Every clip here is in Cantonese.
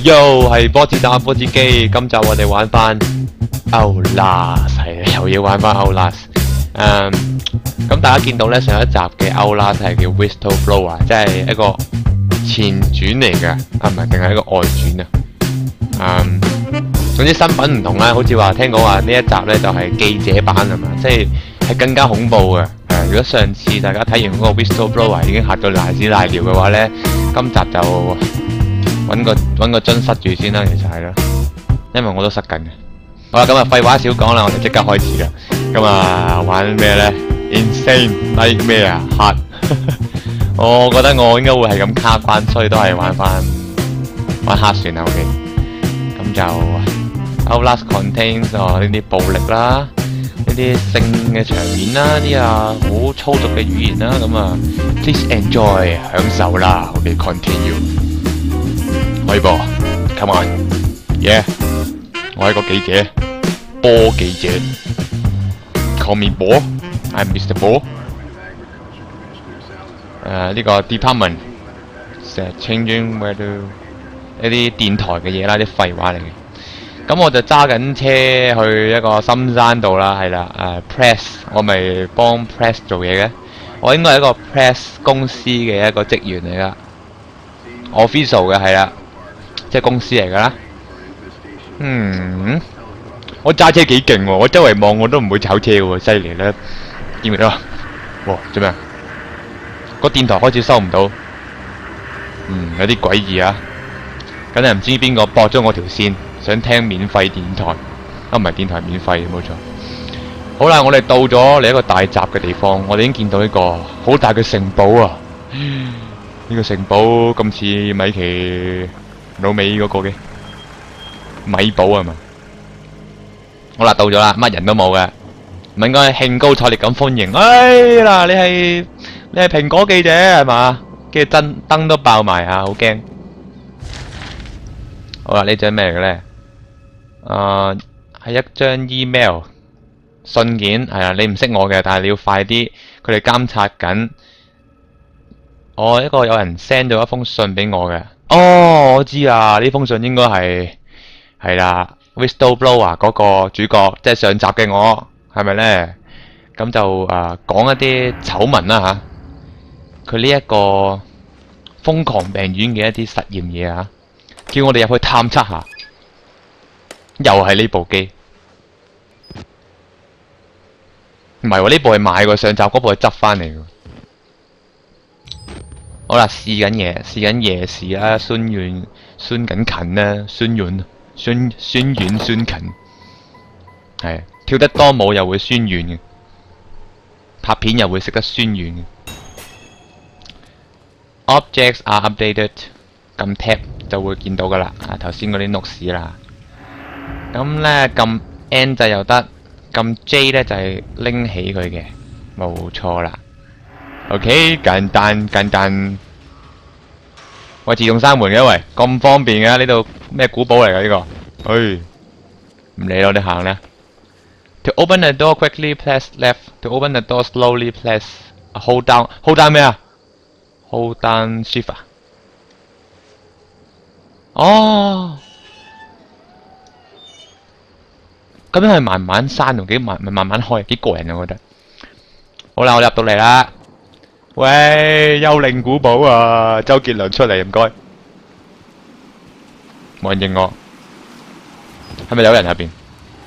又係波子打波子機，今集我哋玩翻 Outlast， 係又要玩翻 Outlast。咁大家見到咧上一集嘅 Outlast 係叫 Whistleblower， 即係一個前傳嚟嘅，唔係定係一個外傳啊。總之身份唔同啦，好似話聽講話呢一集咧就係記者版係嘛，即係更加恐怖嘅。如果上次大家睇完嗰個 Whistleblower 已經嚇到瀨屎瀨尿嘅話咧，今集就揾個樽塞住先啦，其實係咯，因為我都塞緊嘅。好啦，咁啊廢話少講啦，我哋即刻開始啦。咁啊玩咩咧 ？Insane Nightmare Hard 我覺得我應該會係咁卡關，所以都係玩黑算啦。OK， 咁就 Outlast contains 呢啲暴力啦，呢啲性嘅場面啦，啲好粗俗嘅語言啦，咁啊 please enjoy 享受啦。OK continue。可以噃 ，come on，yeah， 我係個記者，波記者 ，call me 波 ，I'm Mr. 波。呢個 department 成日 changing where to 一啲電台嘅嘢啦，啲廢話嚟嘅。咁我就揸緊車去一個深山度啦，係啦，press 我咪幫 press 做嘢嘅，我應該係一個 press 公司嘅一個職員嚟噶 ，official 嘅係啦。即係公司嚟噶啦，我揸車幾勁喎，我周圍望我都唔會炒車喎，犀利啦，見唔見到啊？哇，做咩啊？個電台開始收唔到，有啲詭異啊！梗係唔知邊個駁咗我條線，想聽免費電台，唔係電台免費，冇錯。好啦，我哋到咗嚟一個大閘嘅地方，我哋已經見到一個好大嘅城堡啊！呢個城堡咁似米奇老尾嗰個嘅米堡係嘛？好啦，到咗啦，乜人都冇嘅，唔應該興高采烈咁歡迎。嗱，你係蘋果記者係嘛？跟住燈都爆埋啊，好驚！好啦，呢張咩嚟嘅咧？係一張 email 信件，係啊，你唔識我嘅，但係你要快啲，佢哋監察緊。一個有人 send 咗一封信俾我嘅。我知啊，呢封信應該係啦 ，Whistleblower 嗰個主角，即係上集嘅我，係咪咧？咁就講一啲醜聞啦吓，佢呢一個瘋狂病院嘅一啲實驗嘢啊，叫我哋入去探測下。又係呢部機，唔係喎，呢部係買嘅，上集嗰部係執翻嚟嘅。好啦，試緊夜視啦，酸緊近啦，酸軟近，係跳得多舞又會酸軟嘅，拍片又會食得酸軟嘅。Objects are updated， 撳 tab 就會見到噶啦，頭先嗰啲 notes 啦。咁咧撳 N 掣又得，撳 J 咧就係拎起佢嘅，冇錯啦。OK， 簡單。喂，自動閂門嘅喂，咁方便嘅呢度咩古堡嚟㗎呢個？唔理咯，你行啦。To open the door quickly, press left. To open the door slowly, press hold down. Hold down 咩啊 ？Hold down shift 啊？咁樣係慢慢閂同慢慢開，幾過癮啊！我覺得。好啦，我入到嚟啦。喂，幽靈古堡啊！周杰倫出嚟，唔該。冇人應我，係咪有人入邊？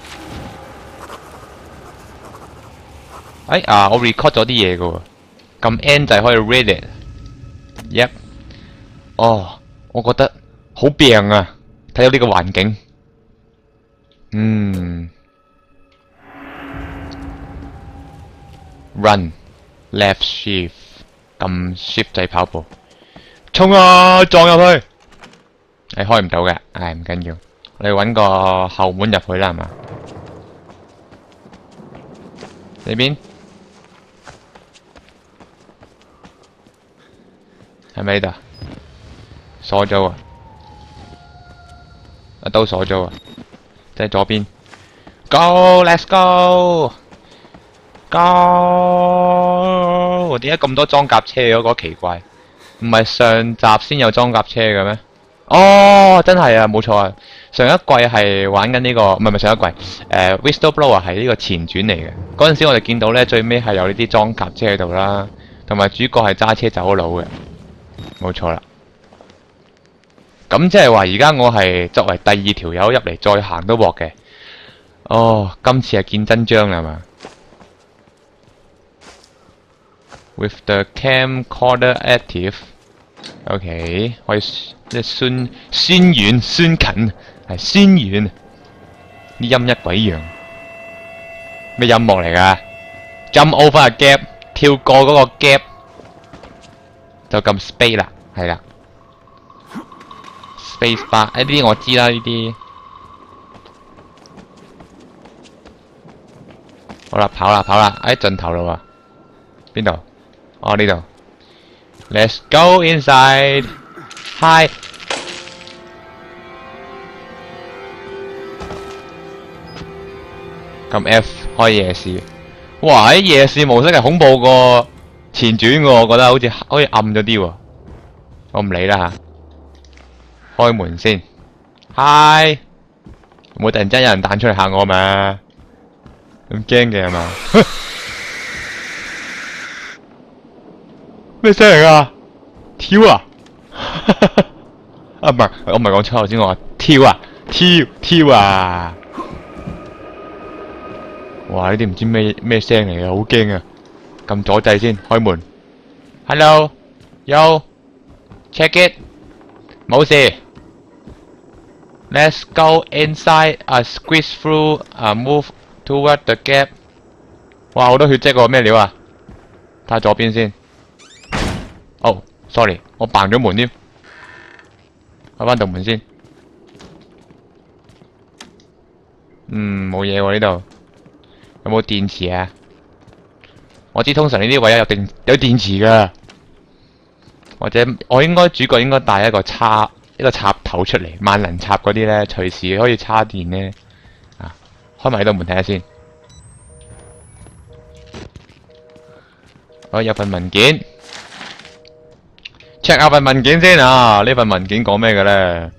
我 record 咗啲嘢噶喎，撳 N 就可以 read it。Yep。我覺得好病啊！睇到呢個環境，Run left shift。撳 shift 掣跑步，衝啊！撞入去，開唔到嘅，唔緊要，我哋搵個後門入去啦，係嘛？呢邊係咪呢度？鎖咗啊！都鎖咗啊！即係左邊 ，Go let's go！點解咁多裝甲車嘅？我覺得奇怪，唔係上集先有裝甲車嘅咩？ 哦，真係啊，冇錯啊！上一季係玩緊呢、個，唔係上一季，Whistleblower 係呢個前傳嚟嘅。嗰陣時我哋見到咧，最尾係有呢啲裝甲車喺度啦，同埋主角係揸車走佬嘅，冇錯啦。咁即係話，而家我係作為第二條友入嚟再行都鑊嘅。哦，今次係見真章啦嘛 ！With the camcorder active。OK， 可以即係宣遠宣近，係宣遠，啲音一鬼樣。咩音樂嚟㗎 ？Jump over a gap， 跳過嗰個 gap， 就撳 space 啦，係啦 ，space bar， 呢啲我知啦，呢啲。好啦，跑啦，喺盡頭啦喎，邊度？哦，呢度。Let's go inside. Hi. 撳 F 開夜視。哇！喺夜視模式係恐怖過前傳喎，我覺得好似暗咗啲喎。我唔理啦吓。開門先。Hi。唔會突然間有人彈出嚟嚇我嘛？咁驚嘅係嘛？咩聲嚟噶？跳啊！啊唔係，我唔係講粗口先，我話跳啊！跳啊！哇！呢啲唔知咩聲嚟嘅，好驚啊！撳左掣先，開門。Hello， Yo， check it， 冇事。Let's go inside， squeeze through， move toward the gap。哇！好多血跡喎，咩料啊？睇下左邊先。哦 ，sorry， 我扮咗門添，開翻道門先。冇嘢喎呢度，有冇電池啊？我知通常呢啲位有電池噶，或者我主角應該帶一個插頭出嚟，萬能插嗰啲咧，隨時可以插電咧。啊，開埋呢道門睇下先。有份文件。check 下份文件先啊！呢份文件講咩嘅咧？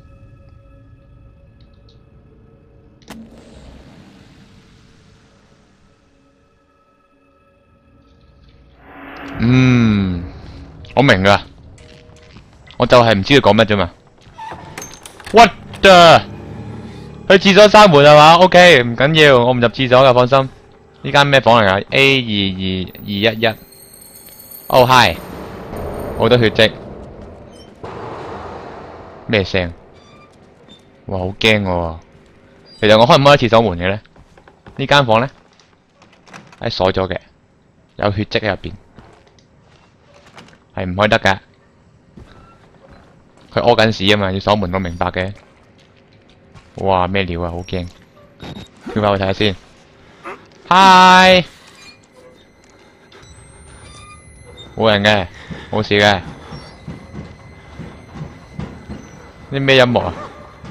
我明噶，我就係唔知佢講乜啫嘛。What the？ 去廁所閂門係嘛 ？OK， 唔緊要，我唔入廁所噶，放心。呢間咩房嚟噶 ？A22211。Oh hi， 好多血跡。咩聲？哇，好驚喎！其實我開唔開得廁所門嘅咧？呢間房咧，鎖咗嘅，有血跡喺入邊，係唔開得噶。佢屙緊屎啊嘛，要鎖門，我明白嘅。哇，咩料啊，好驚！跳翻去睇下先。Hi， 冇人嘅，冇事嘅。啲咩音樂啊？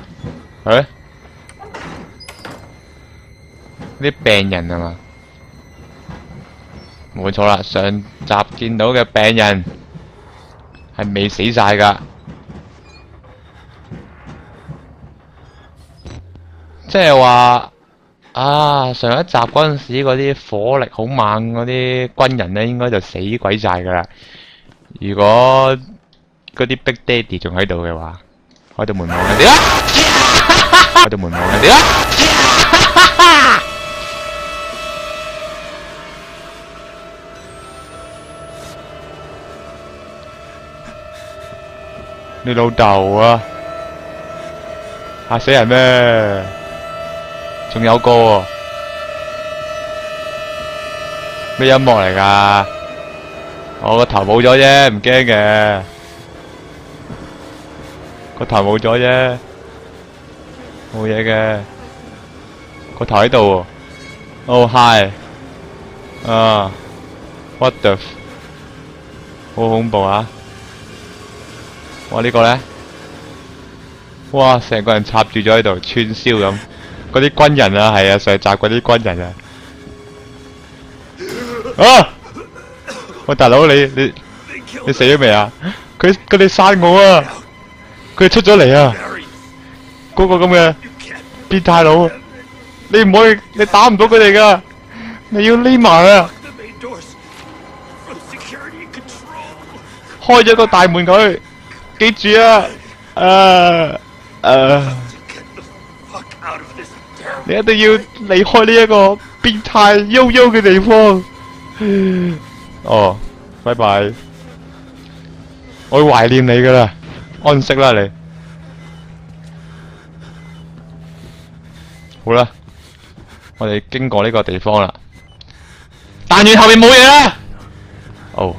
啲病人係嘛？冇錯啦，上集見到嘅病人係未死晒㗎。即係話上一集嗰陣時嗰啲火力好猛嗰啲軍人咧，應該就死鬼晒㗎啦。如果嗰啲 Big Daddy 仲喺度嘅話，開到門望人哋啊！開到門望人哋啊！你老豆啊！嚇死人咩？仲有歌喎！咩音樂嚟㗎？我個頭冇咗啫，唔驚嘅。個頭冇咗啫，冇嘢嘅。個頭喺度喎。Oh hi， what the， 好恐怖啊！哇呢個咧，哇成個人插住咗喺度，串燒咁。嗰啲軍人啊，係啊，上集嗰啲軍人啊。喂大佬，你死咗未啊？佢哋殺我啊！ 佢出咗嚟啊！嗰個咁嘅變態佬，你唔可以，你打唔到佢哋噶，你要匿埋啊！開咗個大門佢，記住啊！你一定要離開呢一個變態悠悠嘅地方。哦，拜拜。我會懷念你噶啦，安息啦你。好啦，我哋經過呢個地方啦。但願後面冇嘢啦。哦。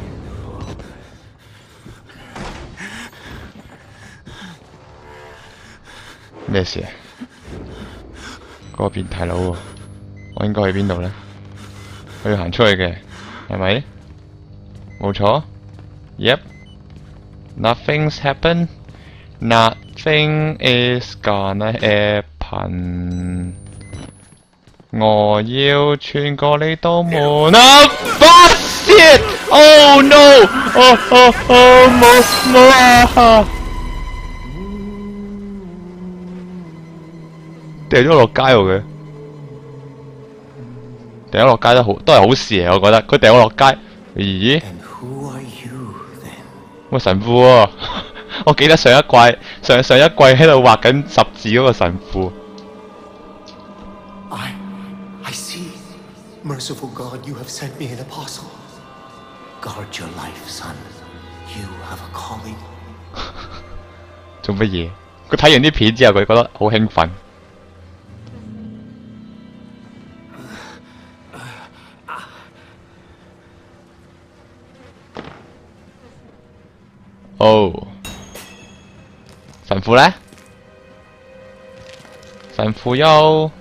咩事啊？嗰個變態佬喎，我應該去邊度呢？我要行出去嘅，係咪？冇錯。Yep。Nothing's happened. Nothing is gonna happen. 我要穿過呢道門啊 ！Fuck shit! Oh no! Oh 冇啊！掉咗落街喎佢，掉咗落街都係好事嚟，我覺得。佢掉咗落街，咦？喂神父喎，我記得上一季喺度畫緊十字嗰個神父。 I see, merciful God, you have sent me an apostle. Guard your life, son. You have a calling. 做乜嘢？佢睇完啲片之後，佢覺得好興奮。哦，神父呢？神父又，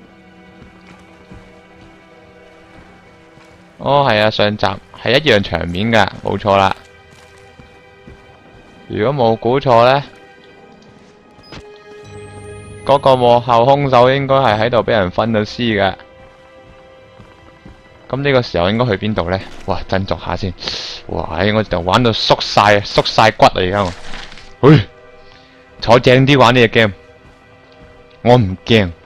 哦係啊，上集係一樣場面㗎，冇錯啦。如果冇估錯呢，嗰個幕後兇手應該係喺度俾人分咗屍㗎。咁呢個時候應該去邊度呢？哇，振作下先。哇！我就玩到縮晒骨啊！而家我，坐正啲玩呢隻 game， 我唔驚。點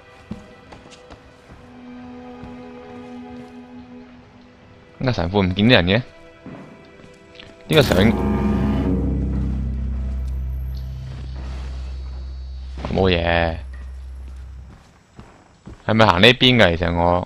解神父唔見啲人嘅？呢個相冇嘢，係咪行呢邊㗎？其實我。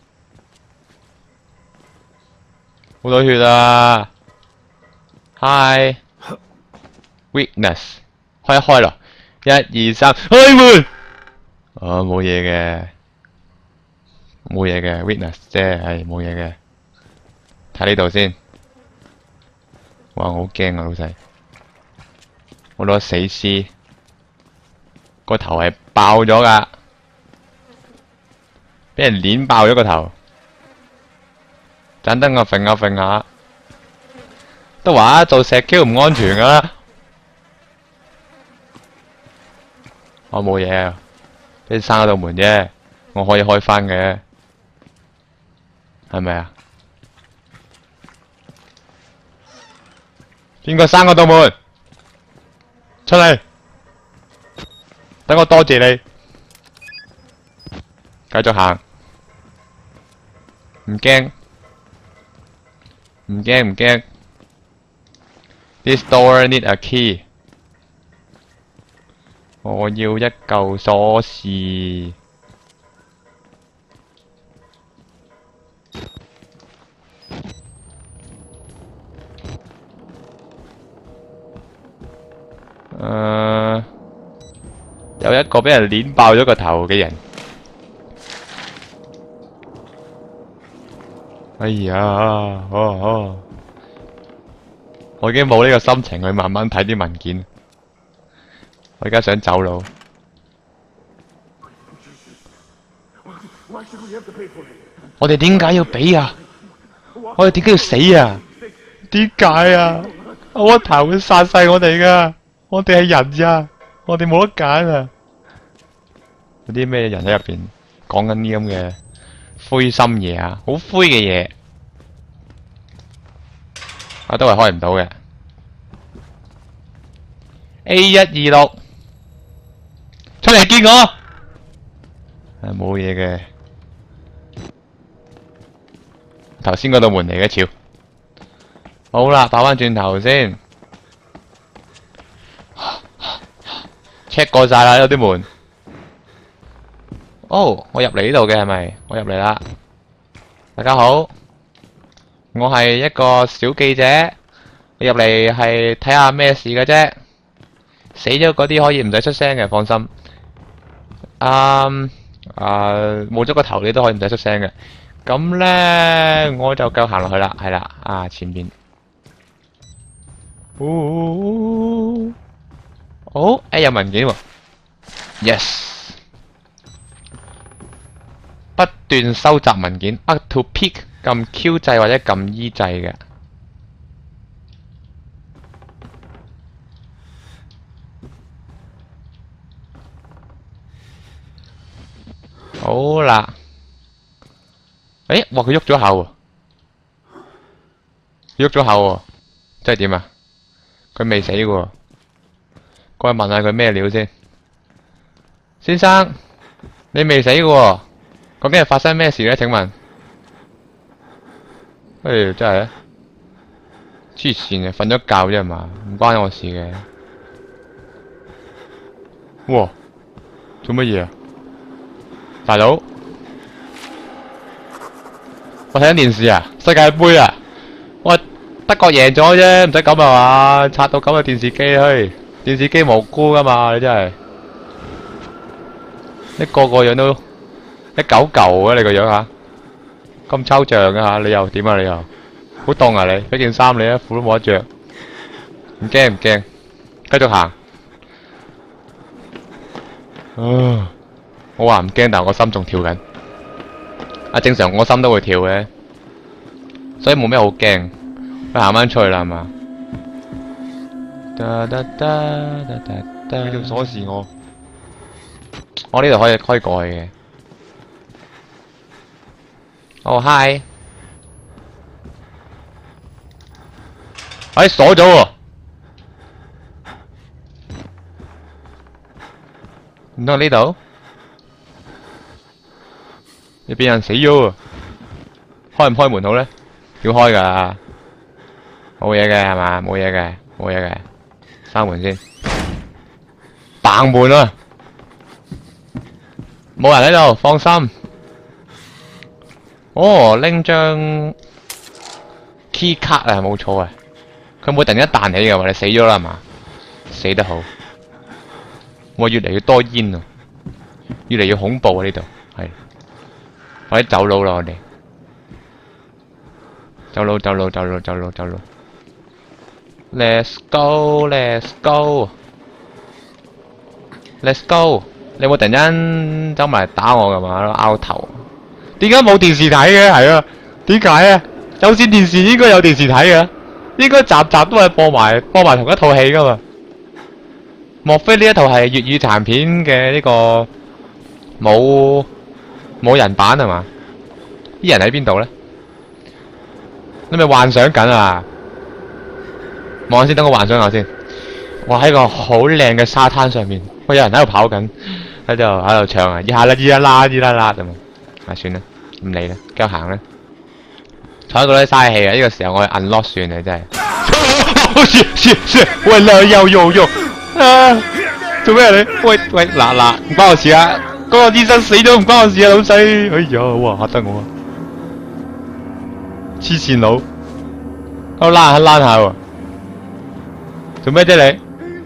好多血啊 ！Hi Witness， 開一開咯，1、2、3，開門。哦，冇嘢嘅，冇嘢嘅 Witness 啫，係冇嘢嘅。睇呢度先。哇！我好驚啊，老細。好多死屍，個頭係爆咗㗎，俾人碾爆咗個頭。盞燈我揈下揈下，都話做石 Q 唔安全噶啦。我冇嘢啊，俾你閂嗰道門啫，我可以開返嘅，係咪啊？邊個閂嗰道門？出嚟，等我多謝你。繼續行，唔驚。唔驚 ，This door need a key。我要一嚿鎖匙。有一個俾人碾爆咗個頭嘅人。哎呀，我已經冇呢個心情去慢慢睇啲文件，我而家想走佬。我哋點解要俾啊？我哋點解要死啊？點解啊？我頭會殺晒我哋噶，我哋係人咋，我哋冇得揀啊！有啲咩人喺入邊講緊啲咁嘅灰心嘢啊，好灰嘅嘢，都係開唔到嘅。 A126，出嚟見我。冇嘢嘅。頭先嗰道門嚟嘅，潮。好啦，跑翻轉頭先。check 過晒啦，有啲門。哦，我入嚟呢度嘅係咪？我入嚟啦。大家好，我係一個小記者，我入嚟係睇下咩事嘅啫。死咗嗰啲可以唔使出聲嘅，放心。冇咗個頭你都可以唔使出聲嘅。咁咧，我就夠行落去啦，係啦，前面。有文件喎 ，yes。不斷收集文件 ，up to pick 撳 Q 掣或者撳 E 掣嘅。好啦，哇！佢喐咗下喎，喐咗下喎，即係點啊？佢未死嘅喎，過去問下佢咩料先。先生，你未死嘅喎，究竟係發生咩事咧？請問？真係黐線嘅，瞓咗覺啫嘛，唔關我事嘅。哇！做乜嘢啊？大佬，我睇緊電視啊，世界盃啊，我德國贏咗啫，唔使咁啊嘛，拆到咁嘅電視機去，電視機無辜噶嘛，你真係，你個樣都一嚿嚿啊，你個樣吓，咁抽象嘅吓，你又點啊你又，好凍啊你，俾件衫你啊，褲都冇得着，唔驚唔驚，繼續行，我話唔驚，但我心仲跳緊。正常我心都會跳嘅，所以冇咩好驚。佢行翻出去啦，係嘛？俾條鎖匙我呢度可以過去嘅。哦，hi。鎖咗喎。唔通呢度？你俾人死咗啊！開唔開門好咧？要開噶，冇嘢嘅係嘛？冇嘢嘅，冇嘢嘅，閂門先。嘭門啊！冇人喺度，放心。拎張 key 卡啊，冇錯啊。佢冇突然間彈起嘅話，你死咗啦係嘛？死得好。我越嚟越多煙啊，越嚟越恐怖啊呢度，係。快啲走佬啦！我哋走佬。Let's go！ 你有冇突然間走埋嚟打我㗎嘛？拗頭。點解冇電視睇嘅？係啊，點解啊？有線電視應該有電視睇嘅，應該集集都係播埋同一套戲㗎嘛？莫非呢一套係粵語殘片嘅呢個冇人版係嘛？啲人喺邊度咧？你咪幻想緊啊！望下先，等我幻想下先。我喺個好靚嘅沙灘上面，有人喺度跑緊，喺度唱啊！咿啦啦咁啊！算啦，唔理啦，繼續行啦。坐喺度都嘥氣啊！呢個時候我去 unlock 算啦，真係。喂啦，又啊！做咩你？喂，嗱，唔關我事啊！嗰個醫生死咗唔關我事啊，老細！哎呀，哇嚇得我啊！黐線佬，我躝下喎，做咩啫你？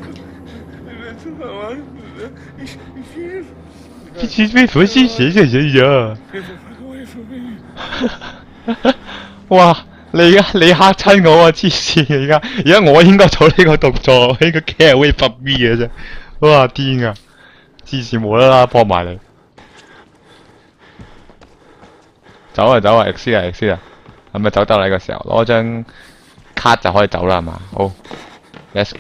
被佛系寫呀！哇！你嚇親我啊！黐線而家我應該做呢個動作，應該 get away from me 嘅啫。哇！癲啊！黐線無啦啦撲埋嚟，走啊 ，X 啊！係咪走得啦？呢個時候攞張卡就可以走啦，係嘛？好 ，Let's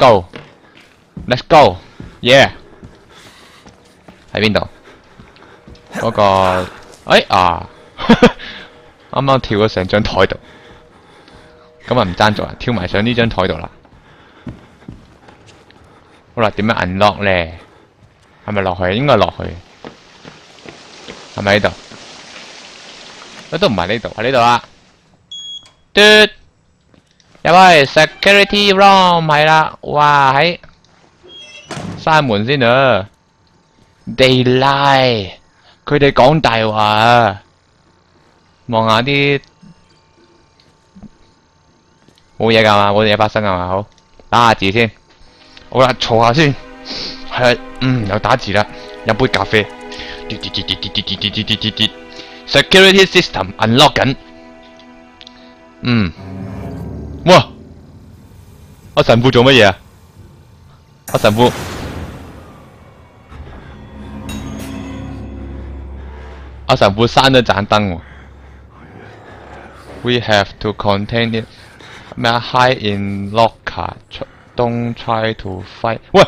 go，yeah！ 喺邊度？嗰個，啱啱跳咗上張台度，咁啊唔爭咗啊，跳埋上呢張台度啦。 好啦，點樣 unlock 咧？係咪落去？應該落去。係咪呢度？都唔係呢度，喺呢度啦。嘟，入去 security room 係啦。哇，喺閂門先啊 ！They lie， 佢哋講大話啊！望下啲冇嘢㗎嘛，冇嘢發生㗎嘛，好打下字先。好啦，坐下先。係，又打字啦，飲杯咖啡。Security system unlock 緊。哇！阿神父做乜嘢啊？阿神父，阿神父閂咗盞燈喎。We have to contain it. 咩啊 ？Hide in locker. Don't try to fight. 喂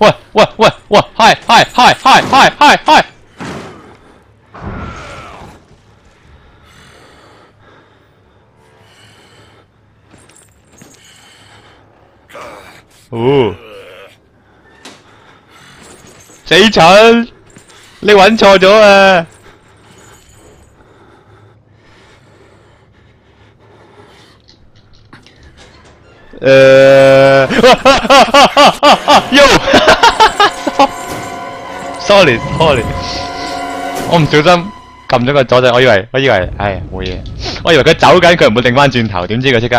！Hi！哦，死蠢！你揾錯咗啊！Sorry， 我唔小心撳咗個左掣，我以為，唉，冇嘢，我以為佢走緊，佢唔會擰翻轉頭，點知佢即刻，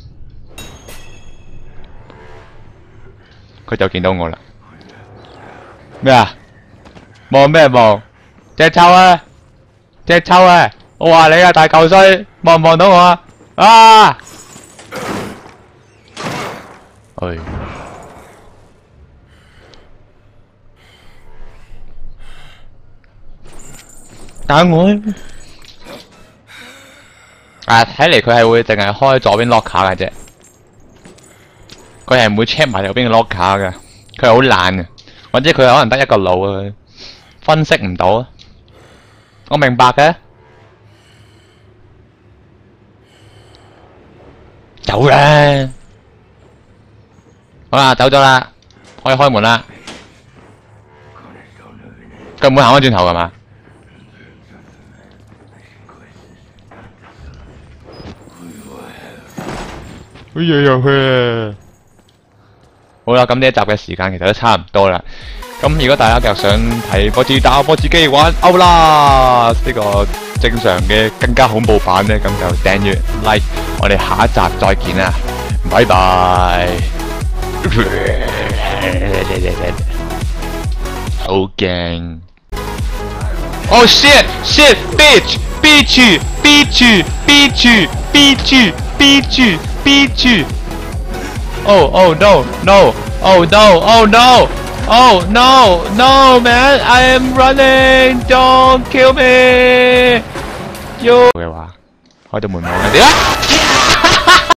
佢就見到我啦。咩啊？望咩望？隻臭啊！我話你啊，大嚿衰，望唔望到我啊？啊！哎。等我啊！睇嚟佢係會淨係開左邊 locker 嘅啫，佢係唔會 check 埋右邊嘅 locker 嘅，佢係好懶嘅，或者佢可能得一個腦啊，分析唔到啊。我明白嘅，走啦！好啦，走咗啦，可以開門啦。佢唔會行翻轉頭㗎嘛？好嘢入去啊！好啦，咁呢一集嘅時間其實都差唔多啦。咁如果大家繼續想睇波子打波子機玩 Outlast 呢個正常嘅更加恐怖版咧，咁就訂閱 like， 我哋下一集再見啦，拜拜。好驚！ Oh shit! Shit! Bitch! Oh no! No! Oh no! Oh no! Oh no! No man! I am running! Don't kill me! You 嘅話，開到門望人哋啊！